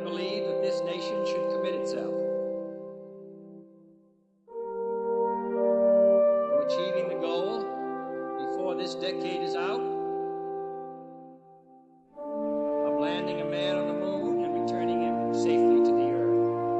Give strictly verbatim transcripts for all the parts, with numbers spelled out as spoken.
believe that this nation should commit itself to achieving the goal before this decade is out of landing a man on the moon and returning him safely to the earth.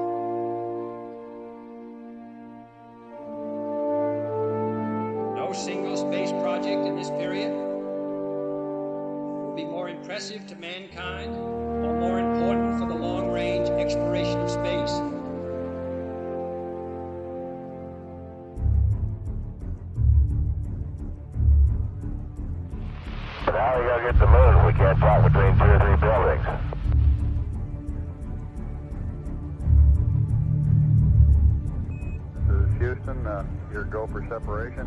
No single space project in this period will be more impressive to mankind or more important for the long-range exploration of space now we gotta get the moon. We can't talk between two or three buildings. This is Houston. Uh, your go for separation.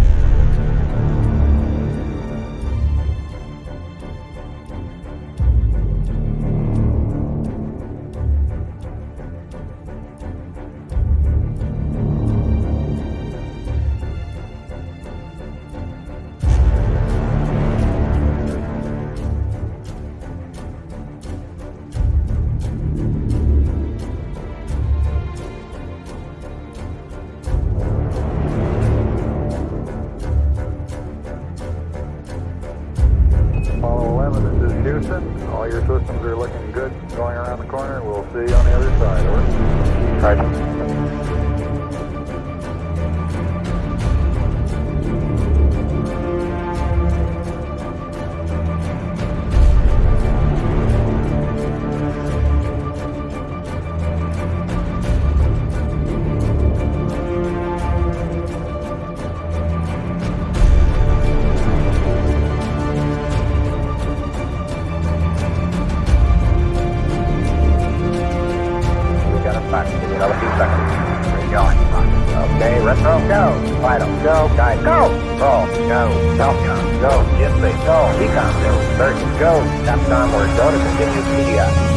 Houston, all your systems are looking good going around the corner. We'll see you on the other side. Over. Right. Another few seconds. We're going. Okay, retro, go. Vital, go. Guide, go. Roll, go. Falcon, go. Gypsy, go. Recon, go. Burton, go. Capcom, we're go to continue P D I.